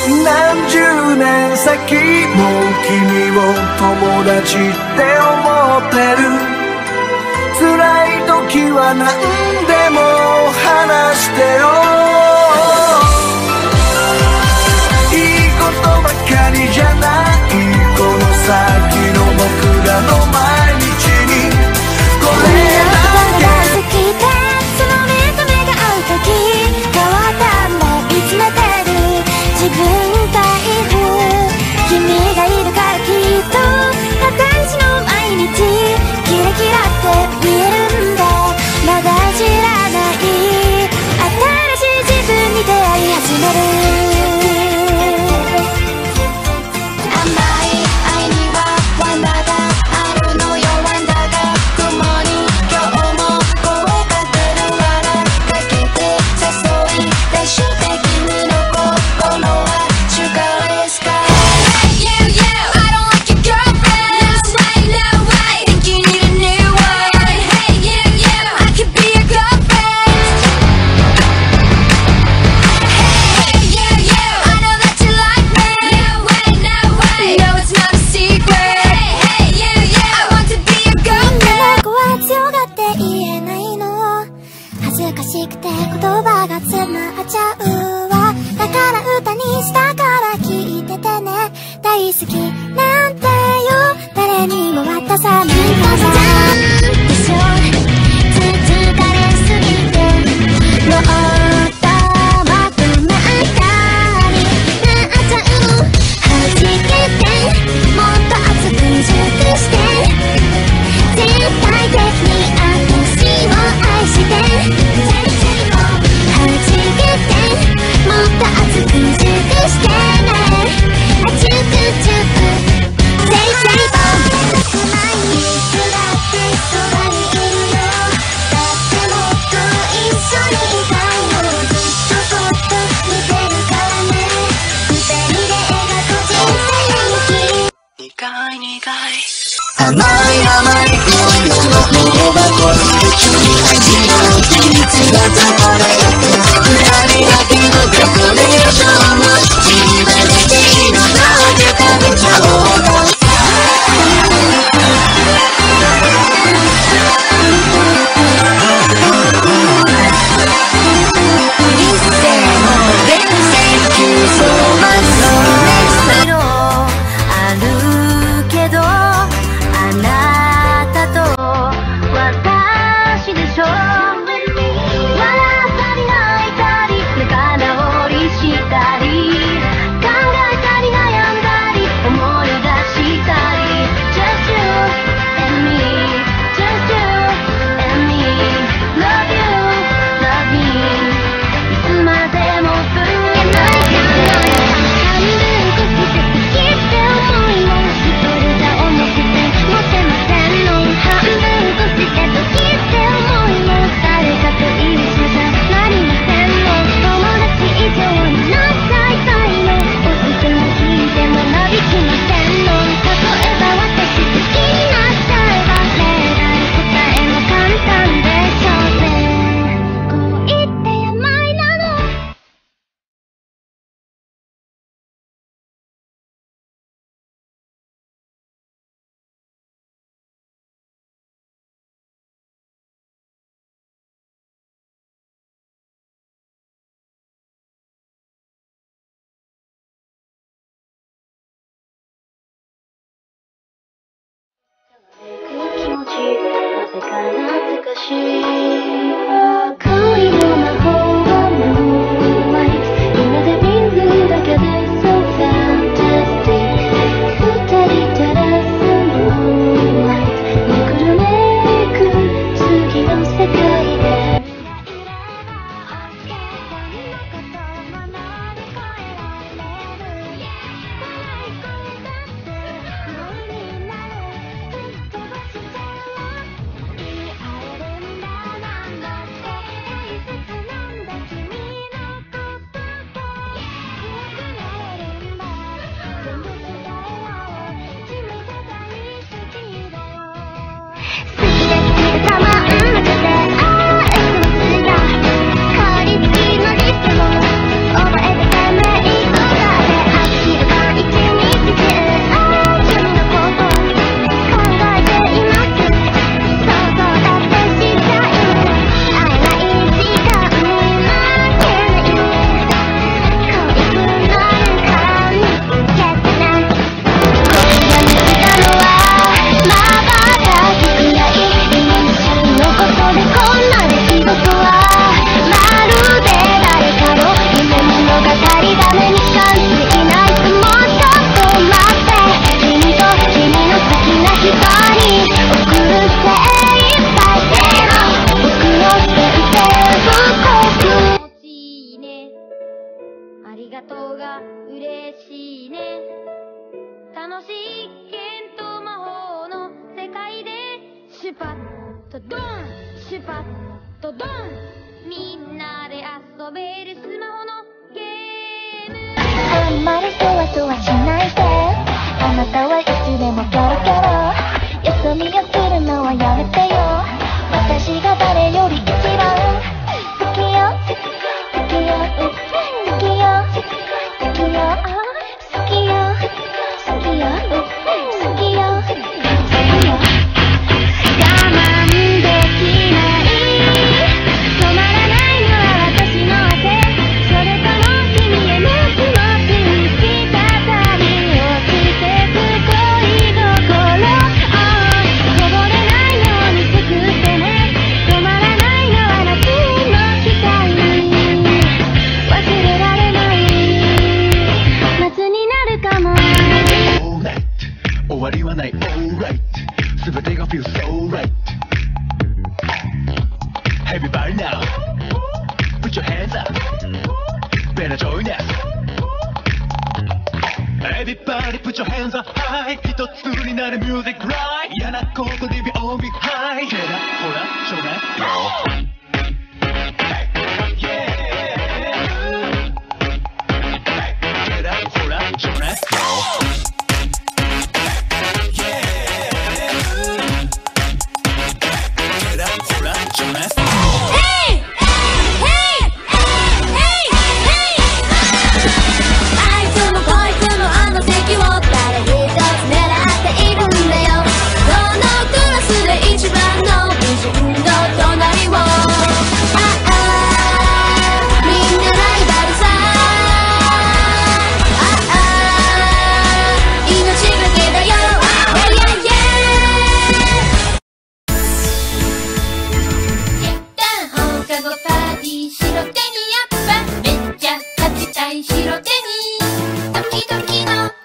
何十年先も君を友達って思ってる。辛い時は何でも話してよ。いいことばかりじゃないこの先の僕らの毎日にこれだけ。 好きでその目と目が合う時変わったんだ見つめてる自分タイプ。君がいるからきっと私の毎日キラキラって見えるんだ。まだ知らない新しい自分に出会い始める。大好きなんてよ誰にも渡さないからでしょ。続かれすぎてもっともっと真っ赤になっちゃう。弾けてもっと熱く熟して絶対的に私を愛して弾けてもっと熱く熟してね。チュクチュクセイセイボン少ないいつだってそばにいるよ。だってもっと一緒にいたいの。ずっとそっと見てるからね。二人で描く人生日記苦い苦い甘い甘い恋の大箱に宇宙に味の秘密がこれ二人だけのデコレーションを自分でいいのだけ食べちゃおうか。気持ちなぜか懐かしい恋の魔法はもうワイプ今で見るだけで So fantastic 二人照らすのライトめくるめく次の世界で嬉しいね。楽しい剣と魔法の世界でシュパッとドン、シュパッとドン、みんなで遊べるスマホのゲーム。 あんまりそわそわしないで、あなたはいつでもキョロキョロ。よそ見をするのはやめてよ。私が誰より一番好きよ、好きよ、好きよ、好きよ、好きよ、好きよ、好きよ、好きよ。我慢できない、止まらないのは私の汗。それとも君への気持ちに突き当たり落ちてく恋心。こぼれないようにすくってね。止まらないのは夏の機会、忘れられない夏になるかも。 Alright 終わりはない Alright 全てが feel so right Everybody now Put your hands up Better join us Everybody put your hands up high 一つになる music right 嫌なこと leave it all behind けらほらしょうがないけらほらしょうがない白手にやっぱめっちゃ勝ちたい白手にドキドキの